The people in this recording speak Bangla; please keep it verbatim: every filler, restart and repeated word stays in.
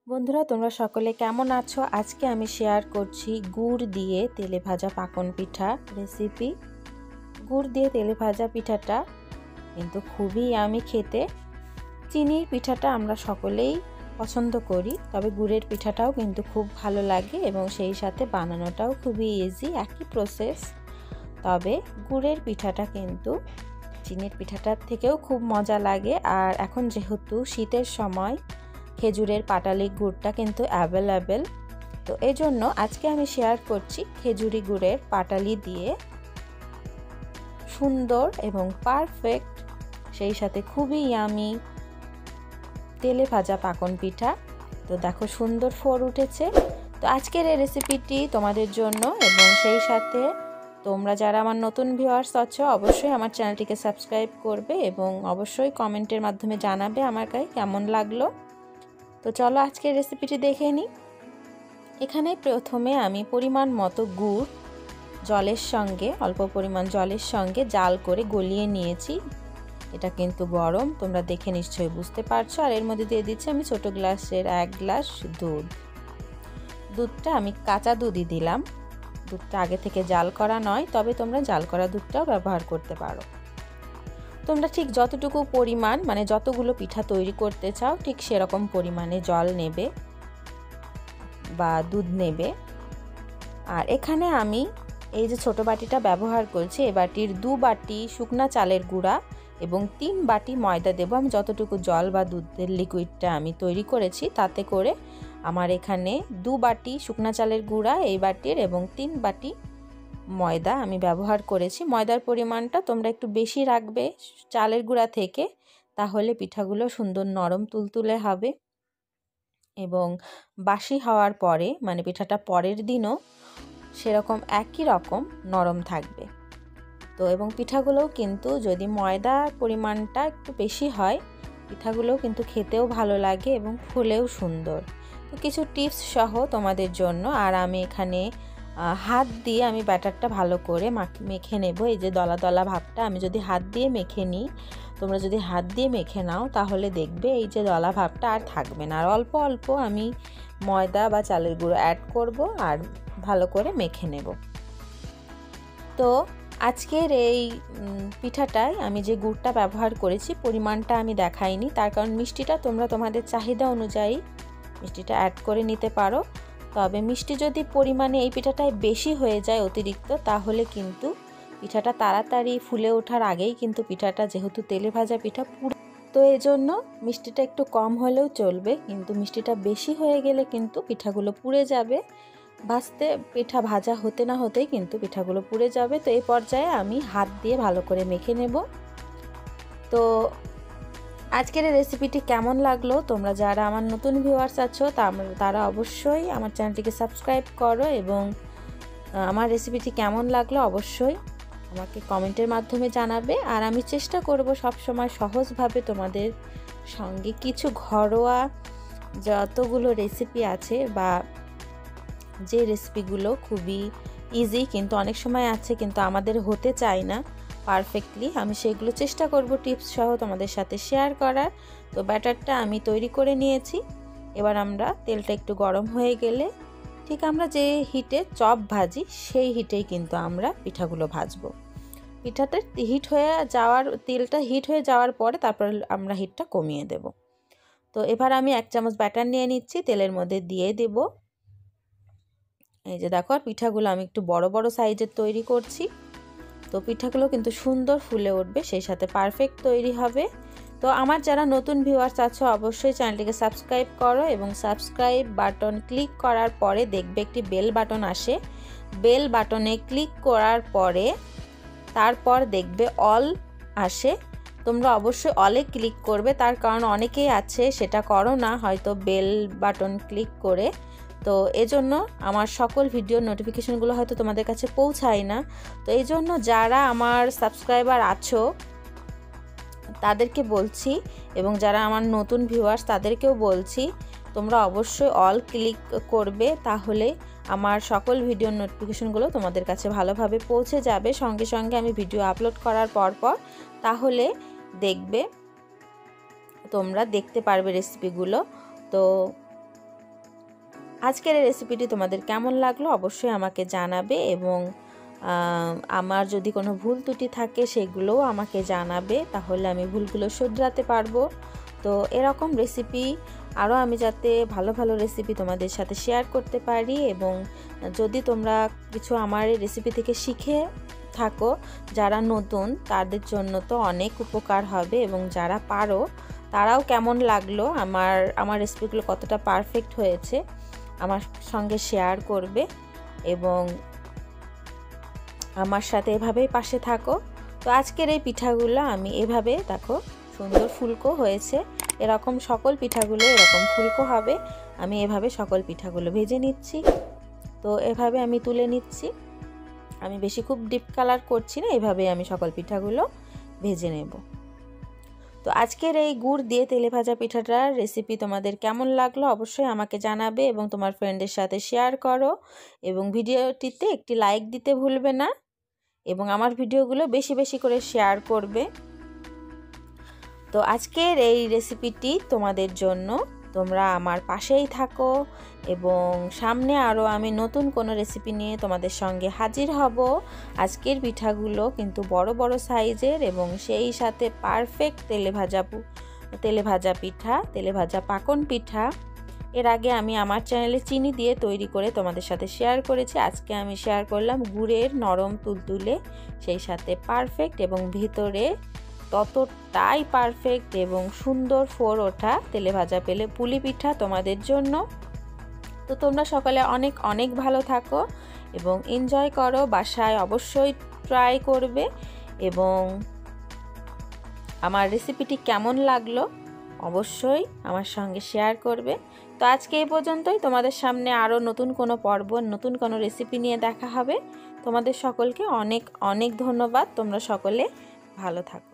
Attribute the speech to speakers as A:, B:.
A: বন্ধুরা তোমরা সকলে কেমন আছো? আজকে আমি শেয়ার করছি গুড় দিয়ে তেলে ভাজা পাকন পিঠা রেসিপি। গুড় দিয়ে তেলে ভাজা পিঠাটা কিন্তু খুবই আমি খেতে। চিনির পিঠাটা আমরা সকলেই পছন্দ করি, তবে গুড়ের পিঠাটাও কিন্তু খুব ভালো লাগে এবং সেই সাথে বানানোটাও খুবই ইজি, একই প্রসেস। তবে গুড়ের পিঠাটা কিন্তু চিনির পিঠাটার থেকেও খুব মজা লাগে। আর এখন যেহেতু শীতের সময় খেজুরের পাটালি গুড়টা কিন্তু অ্যাভেলেবেল, তো এই জন্য আজকে আমি শেয়ার করছি খেজুরি গুড়ের পাটালি দিয়ে সুন্দর এবং পারফেক্ট, সেই সাথে খুবই ইয়ামি তেলে ভাজা পাকন পিঠা। তো দেখো সুন্দর ফোর উঠেছে। তো আজকের এই রেসিপিটি তোমাদের জন্য, এবং সেই সাথে তোমরা যারা আমার নতুন ভিউয়ার্স আছো অবশ্যই আমার চ্যানেলটিকে সাবস্ক্রাইব করবে এবং অবশ্যই কমেন্টের মাধ্যমে জানাবে আমার কাছে কেমন লাগলো। তো চলো আজকের রেসিপিটি দেখে নিই। এখানে প্রথমে আমি পরিমাণ মতো গুড় জলের সঙ্গে অল্প পরিমাণ জলের সঙ্গে জাল করে গলিয়ে নিয়েছি। এটা কিন্তু গরম, তোমরা দেখে নিশ্চয়ই বুঝতে পারছো। আর এর মধ্যে দিয়ে দিচ্ছি আমি ছোট গ্লাসের এক গ্লাস দুধ। দুধটা আমি কাঁচা দুধই দিলাম, দুধটা আগে থেকে জাল করা নয়, তবে তোমরা জাল করা দুধটাও ব্যবহার করতে পারো। তোমরা ঠিক যতটুকু পরিমাণ, মানে যতগুলো পিঠা তৈরি করতে চাও ঠিক সেরকম পরিমাণে জল নেবে বা দুধ নেবে। আর এখানে আমি এই যে ছোট বাটিটা ব্যবহার করছি, এই বাটির দু বাটি শুকনা চালের গুঁড়া এবং তিন বাটি ময়দা দেবো। আমি যতটুকু জল বা দুধের লিকুইডটা আমি তৈরি করেছি তাতে করে আমার এখানে দু বাটি শুকনা চালের গুঁড়া এই বাটির এবং তিন বাটি ময়দা আমি ব্যবহার করেছি। ময়দার পরিমাণটা তোমরা একটু বেশি রাখবে চালের গুঁড়া থেকে, তাহলে পিঠাগুলো সুন্দর নরম তুলতুলে হবে এবং বাসি হওয়ার পরে, মানে পিঠাটা পরের দিনও সেরকম একই রকম নরম থাকবে। তো এবং পিঠাগুলোও কিন্তু যদি ময়দার পরিমাণটা একটু বেশি হয় পিঠাগুলোও কিন্তু খেতেও ভালো লাগে এবং ফুলেও সুন্দর। তো কিছু টিপস সহ তোমাদের জন্য। আর আমি এখানে হাত দিয়ে আমি ব্যাটারটা ভালো করে মেখে নেব। এই যে দলা দলা ভাবটা আমি যদি হাত দিয়ে মেখে নিই, তোমরা যদি হাত দিয়ে মেখে নাও তাহলে দেখবে এই যে দলা ভাবটা আর থাকবে না। আর অল্প অল্প আমি ময়দা বা চালের গুঁড়ো অ্যাড করব আর ভালো করে মেখে নেব। তো আজকের এই পিঠাটায় আমি যে গুড়টা ব্যবহার করেছি পরিমাণটা আমি দেখাইনি, তার কারণ মিষ্টিটা তোমরা তোমাদের চাহিদা অনুযায়ী মিষ্টিটা অ্যাড করে নিতে পারো। তবে মিষ্টি যদি পরিমাণে এই পিঠাটায় বেশি হয়ে যায় অতিরিক্ত, তাহলে কিন্তু পিঠাটা তাড়াতাড়ি ফুলে ওঠার আগেই কিন্তু পিঠাটা, যেহেতু তেলে ভাজা পিঠা, পুরো, তো এই জন্য মিষ্টিটা একটু কম হলেও চলবে, কিন্তু মিষ্টিটা বেশি হয়ে গেলে কিন্তু পিঠাগুলো পুড়ে যাবে। ভাজতে পিঠা ভাজা হতে না হতেই কিন্তু পিঠাগুলো পুড়ে যাবে। তো এই পর্যায়ে আমি হাত দিয়ে ভালো করে মেখে নেব। তো আজকের এই রেসিপিটি কেমন লাগলো, তোমরা যারা আমার নতুন ভিউয়ার্স আছো তারা অবশ্যই আমার চ্যানেলটিকে সাবস্ক্রাইব করো এবং আমার রেসিপিটি কেমন লাগলো অবশ্যই আমাকে কমেন্টের মাধ্যমে জানাবে। আর আমি চেষ্টা করব সব সময় সহজভাবে তোমাদের সঙ্গে কিছু ঘরোয়া যতগুলো রেসিপি আছে বা যে রেসিপিগুলো খুবই ইজি কিন্তু অনেক সময় আছে কিন্তু আমাদের হতে চায় না পারফেক্টলি, আমি সেগুলো চেষ্টা করব টিপস সহ তোমাদের সাথে শেয়ার করার। তো ব্যাটারটা আমি তৈরি করে নিয়েছি। এবার আমরা তেলটা একটু গরম হয়ে গেলে ঠিক আমরা যে হিটে চপ ভাজি সেই হিটেই কিন্তু আমরা পিঠাগুলো ভাজবো। পিঠাতে হিট হয়ে যাওয়ার, তেলটা হিট হয়ে যাওয়ার পরে তারপর আমরা হিটটা কমিয়ে দেব। তো এবার আমি এক চামচ ব্যাটার নিয়ে নিচ্ছি, তেলের মধ্যে দিয়ে দেব। এই যে দেখো, আর পিঠাগুলো আমি একটু বড় বড় সাইজের তৈরি করছি। তো পিঠাগুলো কিন্তু সুন্দর ফুলে উঠবে, সেই সাথে পারফেক্ট তৈরি হবে। তো আমার যারা নতুন ভিউয়ার্স আছো অবশ্যই চ্যানেলটিকে সাবস্ক্রাইব করো এবং সাবস্ক্রাইব বাটন ক্লিক করার পরে দেখবে একটি বেল বাটন আসে। বেল বাটনে ক্লিক করার পরে তারপর দেখবে অল আসে, তোমরা অবশ্যই অলে ক্লিক করবে, তার কারণ অনেকেই আছে সেটা করো না হয়তো বেল বাটন ক্লিক করে। তো এজন্য আমার সকল ভিডিওর নোটিফিকেশনগুলো হয়তো তোমাদের কাছে পৌঁছায় না। তো এই জন্য যারা আমার সাবস্ক্রাইবার আছো তাদেরকে বলছি এবং যারা আমার নতুন ভিউয়ার্স তাদেরকেও বলছি তোমরা অবশ্যই অল ক্লিক করবে, তাহলে আমার সকল ভিডিওর নোটিফিকেশনগুলো তোমাদের কাছে ভালোভাবে পৌঁছে যাবে সঙ্গে সঙ্গে আমি ভিডিও আপলোড করার পর পর। তাহলে দেখবে তোমরা দেখতে পারবে রেসিপিগুলো। তো আজকের এই রেসিপিটি তোমাদের কেমন লাগলো অবশ্যই আমাকে জানাবে, এবং আমার যদি কোনো ভুল ত্রুটি থাকে সেগুলোও আমাকে জানাবে, তাহলে আমি ভুলগুলো শুধরাতে পারবো। তো এরকম রেসিপি আরও আমি যাতে ভালো ভালো রেসিপি তোমাদের সাথে শেয়ার করতে পারি, এবং যদি তোমরা কিছু আমার এই রেসিপি থেকে শিখে থাকো যারা নতুন তাদের জন্য তো অনেক উপকার হবে, এবং যারা পারো তারাও কেমন লাগলো আমার আমার রেসিপিগুলো কতটা পারফেক্ট হয়েছে আমার সঙ্গে শেয়ার করবে, এবং আমার সাথে এভাবেই পাশে থাকো। তো আজকের এই পিঠাগুলো আমি এভাবে দেখো সুন্দর ফুলকো হয়েছে, এরকম সকল পিঠাগুলো এরকম ফুলকো হবে। আমি এভাবে সকল পিঠাগুলো ভেজে নিচ্ছি। তো এভাবে আমি তুলে নিচ্ছি, আমি বেশি খুব ডিপ কালার করছি না, এভাবে আমি সকল পিঠাগুলো ভেজে নেব। তো আজকের এই গুড় দিয়ে তেলে ভাজা পিঠাটার রেসিপি তোমাদের কেমন লাগলো অবশ্যই আমাকে জানাবে, এবং তোমার ফ্রেন্ডের সাথে শেয়ার করো, এবং ভিডিওটিতে একটি লাইক দিতে ভুলবে না, এবং আমার ভিডিওগুলো বেশি বেশি করে শেয়ার করবে। তো আজকের এই রেসিপিটি তোমাদের জন্য, তোমরা আমার পাশেই থাকো, এবং সামনে আরও আমি নতুন কোনো রেসিপি নিয়ে তোমাদের সঙ্গে হাজির হব। আজকের পিঠাগুলো কিন্তু বড় বড় সাইজের, এবং সেই সাথে পারফেক্ট তেলে ভাজা তেলে ভাজা পিঠা তেলে ভাজা পাকন পিঠা। এর আগে আমি আমার চ্যানেলে চিনি দিয়ে তৈরি করে তোমাদের সাথে শেয়ার করেছি, আজকে আমি শেয়ার করলাম গুড়ের নরম তুলতুলে সেই সাথে পারফেক্ট এবং ভিতরে ততটাই পারফেক্ট এবং সুন্দর ফোর ওঠা তেলে ভাজা পেলে পুলি পিঠা তোমাদের জন্য। তো তোমরা সকালে অনেক অনেক ভালো থাকো এবং এনজয় করো, বাসায় অবশ্যই ট্রাই করবে, এবং আমার রেসিপিটি কেমন লাগলো অবশ্যই আমার সঙ্গে শেয়ার করবে। তো আজকে এই পর্যন্তই, তোমাদের সামনে আরও নতুন কোনো পর্ব নতুন কোনো রেসিপি নিয়ে দেখা হবে। তোমাদের সকলকে অনেক অনেক ধন্যবাদ, তোমরা সকলে ভালো থাকো।